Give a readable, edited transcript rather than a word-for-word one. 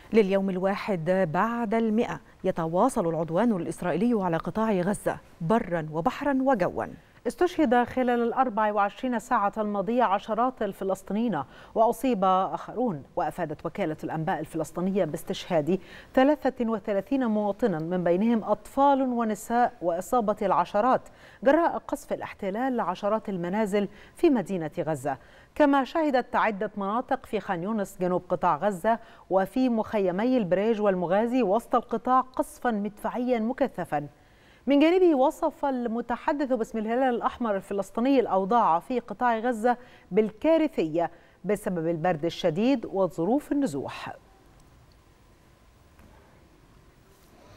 لليوم الواحد بعد 100 يتواصل العدوان الإسرائيلي على قطاع غزة برا وبحرا وجوا. استشهد خلال ال 24 ساعة الماضية عشرات الفلسطينيين وأصيب آخرون، وأفادت وكالة الأنباء الفلسطينية باستشهاد 33 مواطنا من بينهم أطفال ونساء، وإصابة العشرات جراء قصف الاحتلال لعشرات المنازل في مدينة غزة. كما شهدت عدة مناطق في خان يونس جنوب قطاع غزة وفي مخيمي البريج والمغازي وسط القطاع قصفا مدفعيا مكثفا. من جانبه وصف المتحدث باسم الهلال الأحمر الفلسطيني الأوضاع في قطاع غزة بالكارثية بسبب البرد الشديد وظروف النزوح.